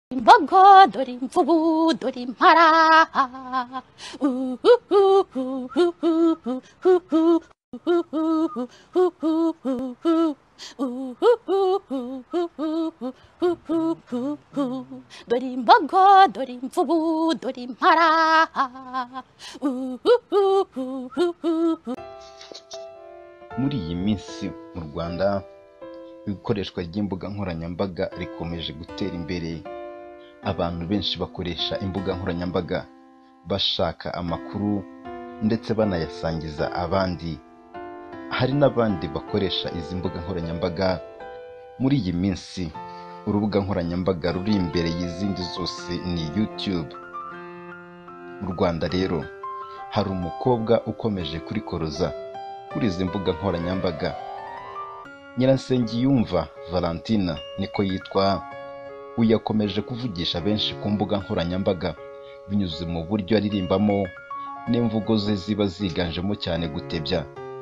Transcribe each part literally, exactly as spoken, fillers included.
Imbogo dore imvubu dore impara dore imbogo dore imvubu dore impara. Muri iyi minsi mu Rwanda ikoreshwa ry'imbuga nkoranyambaga rikomeje gutera imbere. Abantu benshi bakoresha imbuga nkoranyambaga bashaka amakuru ndetse banayasangiza abandi. Hari n'abandi bakoresha izi mbuga nkoranyambaga. Muri iyi minsi urubuga nkoranyambaga ruri imbere y'izindi zose ni YouTube. Mu Rwanda rero hari umukobwa ukomeje kurikoroza kuri izi mbuga nkoranyambaga. Nyiransengiyumva Valentina niko yitwa. Uyu yakomeje kuvugisha benshi ku mbuga nkoranyambaga binyuze mu buryo aririmbamo n'imvugo ze ziba ziganjemo cyane gutebya.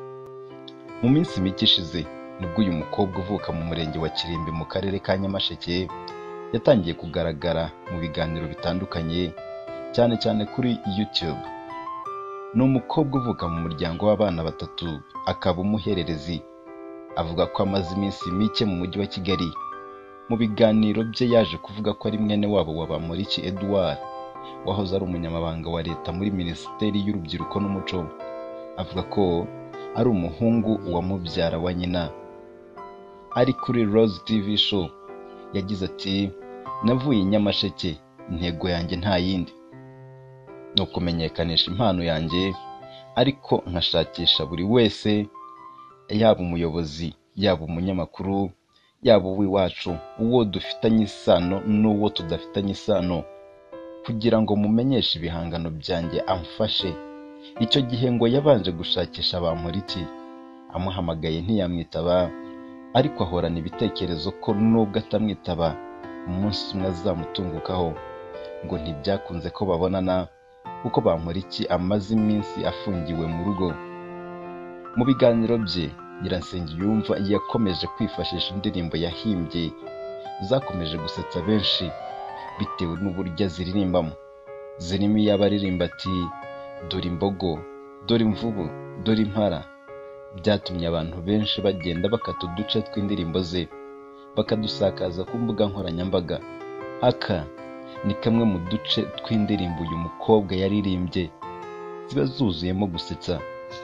Mu minsi mike ishize nibwo uyu mukobwa uvuka mu murenge wa Kirimbi mu karere ka Nyamasheke yatangiye kugaragara mu biganiro bitandukanye cyane cyane kuri YouTube. Ni umukobwa uvuka mu muryango w'abana batatu akaba umuhererezi. Avuga ko amaze iminsi mike mu mujyi wa Kigali. Mu biganiro bye yaje kuvuga ko ari mwene wabo wa Bamporiki Edouard wahoze ari umunyamabanga wa leta muri Minisiteri y'Urubyiruko n'Umuco. Avuga ko ari umuhungu wa mubyara wa nyina. Ari kuri Rose T V show yagize ati, navuye i Nyamasheke, intego yanjye nta yindi ni ukumenyekanisha impano yanjye, ariko nkashakisha buri wese, yaba umuyobozi yaba umunyamakuru yaba uw'iwacu, uwo dufitanye isano n'uwo tudafitanye isano, kugira ngo mumenyeshe ibihangano byanjye amfashe. Icyo gihe ngo yabanje gushakisha Bamporiki, amuhamagaye ntiyamwitaba, ariko ahorana ibitekerezo ko nubwo atamwitaba umunsi umwe azamutungukaho. Ngo ntibyakunze ko babonana kuko Bamporiki amaze iminsi afungiwe mu rugo. Mu biganiro bye Nyiransengiyumva yakomeje kwifashisha indirimbo yahimbye zakomeje gusetsa benshi bitewe n'uburyo aziririmbamo. Zirimo iy'abaririmba ati, dore imbogo dore imvubu dore impara. Byatumye abantu benshi bagenda bakata uduce tw'indirimbo ze bakadusakaza ku mbuga nkoranyambaga. Aka ni kamwe mu duce tw'indirimbo uyu mukobwa yaririmbye ziba zuzuyemo gusetsa.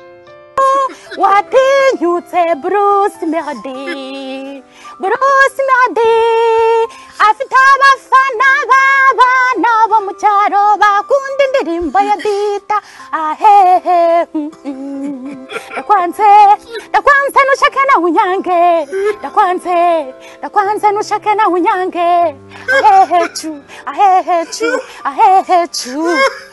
Watinyutse Bruce Melody, Bruce Melody afite abafana b'abana bo mu cyaro bakunda indirimbo ya Dita. Ahehe ndakwanze ndakwanze nushake na unyange, ndakwanze ndakwanze nushake na unyange. Ahehe chu ahehe chu ahehe chu.